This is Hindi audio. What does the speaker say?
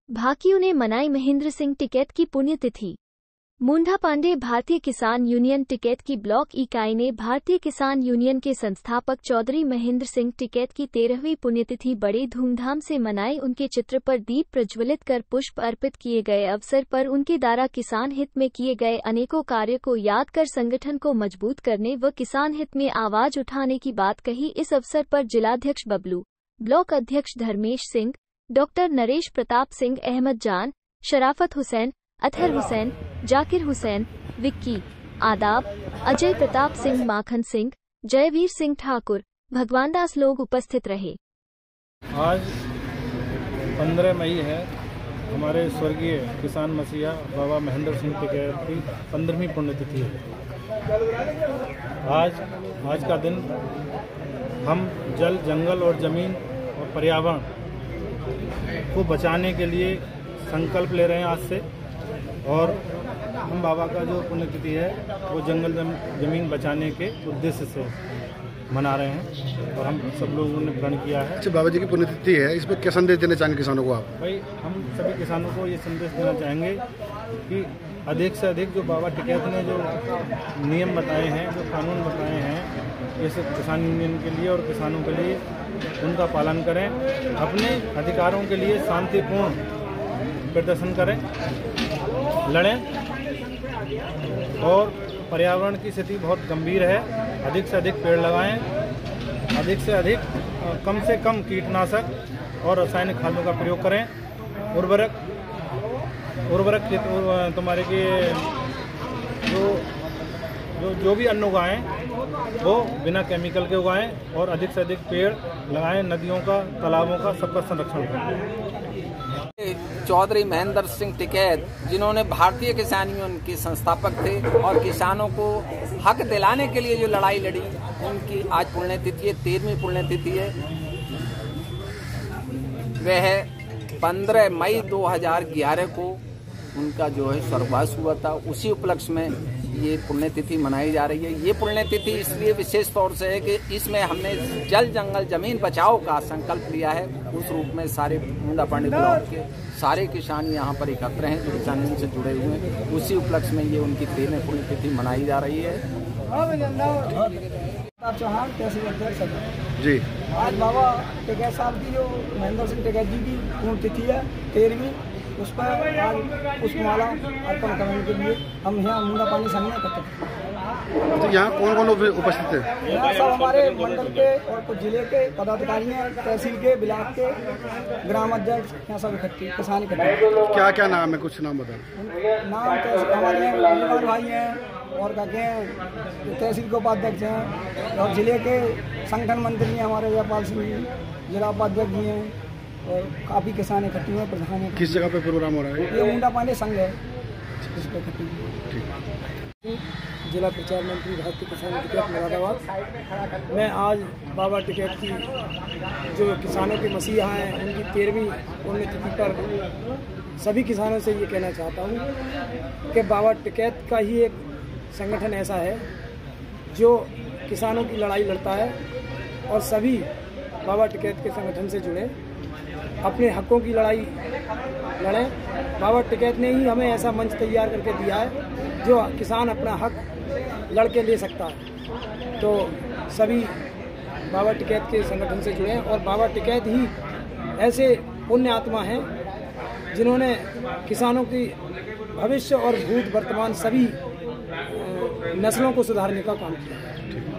भाकियू ने मनाई महेंद्र सिंह टिकैत की पुण्यतिथि। मुंडा पांडे भारतीय किसान यूनियन टिकैत की ब्लॉक इकाई ने भारतीय किसान यूनियन के संस्थापक चौधरी महेंद्र सिंह टिकैत की 13वीं पुण्यतिथि बड़े धूमधाम से मनाई। उनके चित्र पर दीप प्रज्वलित कर पुष्प अर्पित किए गए। अवसर पर उनके द्वारा किसान हित में किए गए अनेकों कार्यों को याद कर संगठन को मजबूत करने व किसान हित में आवाज उठाने की बात कही। इस अवसर पर जिलाध्यक्ष बबलू, ब्लॉक अध्यक्ष धर्मेश सिंह, डॉक्टर नरेश प्रताप सिंह, अहमद जान, शराफत हुसैन, अतहर हुसैन, जाकिर हुसैन, विक्की, आदाब, अजय प्रताप सिंह, माखन सिंह, जयवीर सिंह ठाकुर, भगवान दास लोग उपस्थित रहे। आज 15 मई है, हमारे स्वर्गीय किसान मसीहा बाबा महेंद्र सिंह टिकैत की 15वीं पुण्यतिथि है। आज का दिन हम जल, जंगल और जमीन और पर्यावरण को बचाने के लिए संकल्प ले रहे हैं आज से। और हम बाबा का जो पुण्यतिथि है वो जंगल जमीन बचाने के उद्देश्य से मना रहे हैं और हम सब लोगों ने प्रण किया है। अच्छा, बाबा जी की पुण्यतिथि है, इसमें क्या संदेश देना चाहेंगे किसानों को आप? भाई, हम सभी किसानों को ये संदेश देना चाहेंगे कि अधिक से अधिक जो बाबा टिकैत ने जो नियम बताए हैं, जो कानून बताए हैं, ये सब किसान यूनियन के लिए और किसानों के लिए उनका पालन करें। अपने अधिकारों के लिए शांतिपूर्ण प्रदर्शन करें, लड़ें। और पर्यावरण की स्थिति बहुत गंभीर है, अधिक से अधिक पेड़ लगाएं, अधिक से अधिक कम से कम कीटनाशक और रासायनिक खादों का प्रयोग करें। उर्वरक तुम्हारे के जो भी अन्न उगाएं वो बिना केमिकल के उगाएं और अधिक से अधिक पेड़ लगाएं। नदियों का, तालाबों का, सबका संरक्षण करें। चौधरी महेंद्र सिंह टिकैत, जिन्होंने भारतीय किसान यूनियन के संस्थापक थे और किसानों को हक दिलाने के लिए जो लड़ाई लड़ी, उनकी आज पुण्यतिथि है, 13वीं पुण्यतिथि है। वह 15 मई 2011 को उनका जो है स्वर्गवास हुआ था। उसी उपलक्ष्य में ये पुण्यतिथि मनाई जा रही है। ये पुण्यतिथि इसलिए विशेष तौर से है कि इसमें हमने जल, जंगल, जमीन बचाओ का संकल्प लिया है। उस रूप में सारे मुंडा पांडे ब्लॉक के सारे किसान यहाँ पर एकत्र हैं जो किसान यूनियन से जुड़े हुए हैं। उसी उपलक्ष्य में ये उनकी 13वीं पुण्यतिथि मनाई जा रही है। चौहान तहसील अध्यक्ष जी, आज बाबा टिकैत साहब की जो महेंद्र सिंह टिकैत जी की पुण्यतिथि है 13वीं, उस पर आज पुष्पमाला अर्पण करने के लिए हम यहाँ मुंडा पानी संघ में एकत्रित हैं। तो यहाँ कौन कौन उपस्थित है? यहाँ सब हमारे मंडल के और कुछ जिले के पदाधिकारी हैं, तहसील के, ब्लॉक के, ग्राम अध्यक्ष, यहाँ सब इकट्ठे, किसान इकट्ठे। क्या क्या नाम है, कुछ नाम बता। नाम तहसील हमारे भाई हैं और कहते हैं तहसील के उपाध्यक्ष हैं और जिले के संगठन मंत्री हैं हमारे जयपाल सिंह जी, जिला उपाध्यक्ष जी हैं और काफ़ी किसान इकट्ठे हुए, प्रधान हैं। किस जगह पे प्रोग्राम हो रहा है? ये मुंडा पांडे संघ है, इस पर इकट्ठे। जिला प्रचार मंत्री भारतीय किसान टिकैत मुरादाबाद। मैं आज बाबा टिकैत की जो किसानों के मसीहा हैं उनकी 13वीं पुण्यतिथि पर सभी किसानों से ये कहना चाहता हूँ कि बाबा टिकैत का ही एक संगठन ऐसा है जो किसानों की लड़ाई लड़ता है और सभी बाबा टिकैत के संगठन से जुड़े, अपने हकों की लड़ाई लड़ें। बाबा टिकैत ने ही हमें ऐसा मंच तैयार करके दिया है जो किसान अपना हक लड़ के ले सकता है। तो सभी बाबा टिकैत के संगठन से जुड़े और बाबा टिकैत ही ऐसे पुण्य आत्मा हैं जिन्होंने किसानों की भविष्य और भूत वर्तमान सभी नस्लों को सुधारने का काम किया है।